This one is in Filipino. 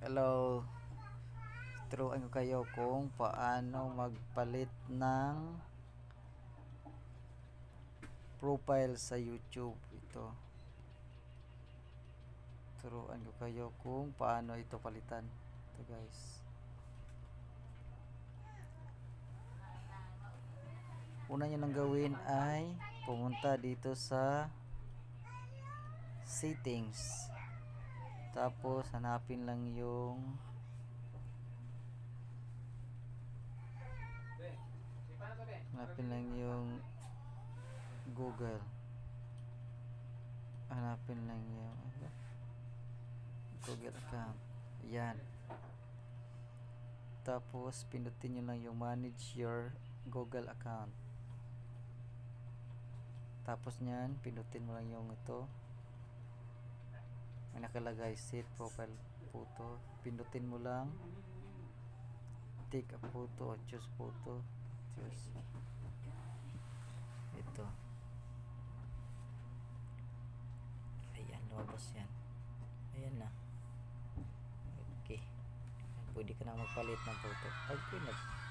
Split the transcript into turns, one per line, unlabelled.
Hello, turuan ko kayo kung paano magpalit ng profile sa YouTube. Ito, turuan ko kayo kung paano ito palitan. Ito guys, una nyo nang gawin ay pumunta dito sa settings, tapos hanapin lang yung Google, hanapin lang yung Google account. Yan, tapos pindutin nyo lang yung manage your Google account. Tapos nyan, pindutin mo lang yung ito, may nakalagay set profile photo. Pindutin mo lang take a photo or choose photo. Choose ito. Ayan, lumabas yan. Ayan na. Okay, pwede ka na magpalit ng photo. Okay na.